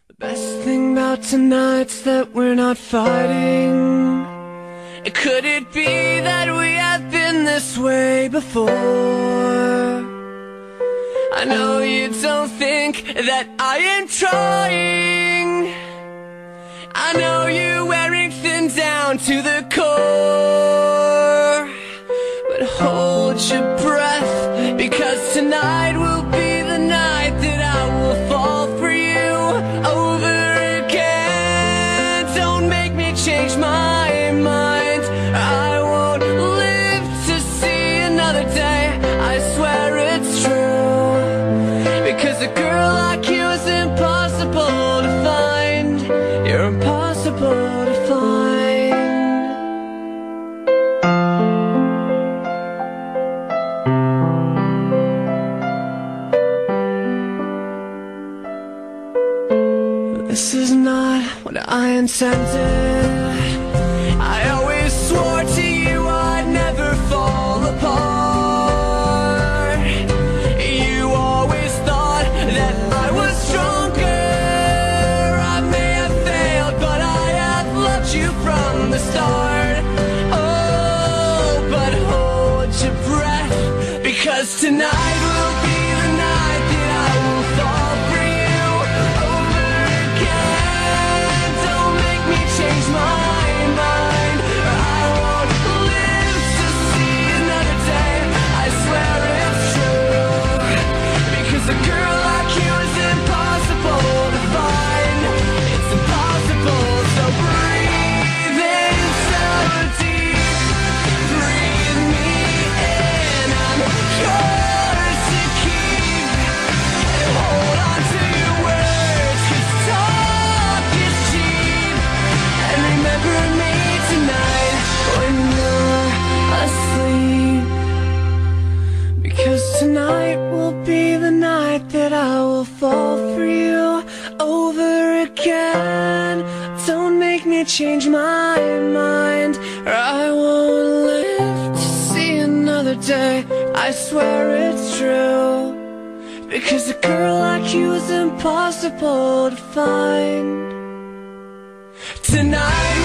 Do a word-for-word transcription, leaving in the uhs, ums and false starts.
The best thing about tonight's that we're not fighting. Could it be that we have been this way before? I know you don't think that I am trying. I know you're wearing thin down to the core. But hold your breath, because tonight will be the night that I will fall for you over again. Don't make me change my mind. I won't live to see another day. I swear it's true, because a girl like you is impossible to find. You're impossible to find. This is not what I intended. I always swore to you I'd never fall apart. You always thought that I was stronger. I may have failed, but I have loved you from the start. Oh, but hold your breath, because tonight will be the night that I will fall for you over again. Don't make me change my mind. I won't live to see another day. I swear it's true, because a girl like you is impossible to find. It's impossible, so breathe in so deep. Breathe me in, I'm yours to keep. And hold on to your words, 'cause talk is cheap. And remember me tonight when you're asleep, because tonight will be the night that I will fall for you over again. Don't make me change my mind, or I won't live to see another day. I swear it's true, because a girl like you is impossible to find. Tonight